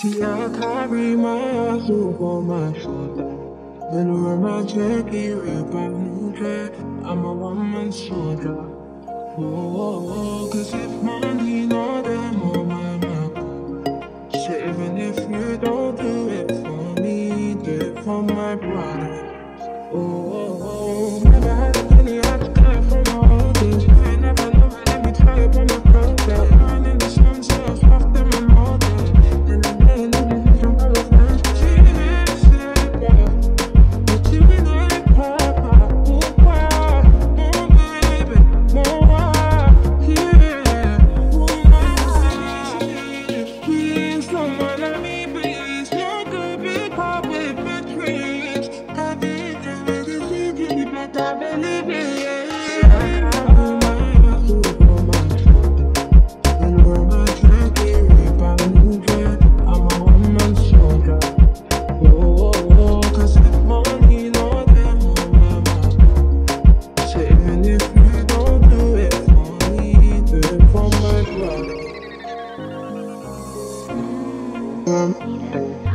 See, I carry my hope on my shoulder. When we're my Jackie, rip out new dread. I'm a one-man soldier. Oh, cause if money not them on my map. So even if you don't do it for me, do it for my brother. Oh, never had a penny, I had to die for my own things. If you never love it, let me try it on my brother. Running the sun, so I was off them and all that. And I lay living vision for the fans. She didn't say that, but you know it, Papa. Oh, wow, oh, baby, oh, wow, yeah. Oh, my baby, please, someone let me be. So good, be caught with my dreams. I believe it, yeah. I carry my hope on my shoulder. And where my Jackie, rip out new dread. I'm a one-man soldier. Oh, cause if money not them on my map. So even if you don't do it for me, do it for my brother.